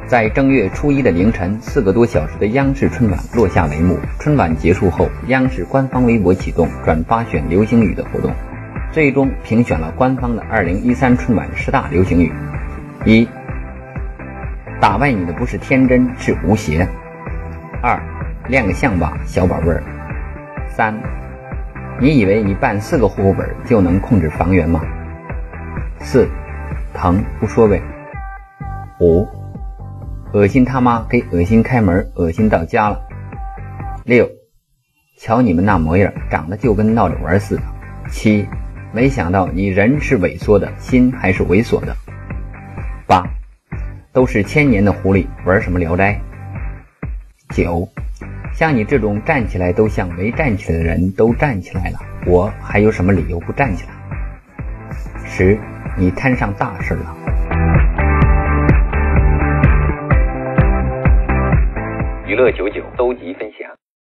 在正月初一的凌晨4个多小时的央视春晚落下帷幕。春晚结束后，央视官方微博启动转发选流行语的活动，最终评选了官方的2013春晚10大流行语。1. 打败你的不是天真，是无邪。2. 亮个相吧，小宝贝儿。3. 你以为你办4个户口本就能控制房源吗？ 4. 疼不说呗。5. 恶心他妈给恶心开门，恶心到家了。6. 瞧你们那模样，长得就跟闹着玩似的。7. 没想到你人是萎缩的，心还是猥琐的。8. 都是1000年的狐狸，玩什么聊斋。9. 像你这种站起来都像没站起来的人都站起来了，我还有什么理由不站起来。10. 你摊上大事了。 娱乐99搜集分享。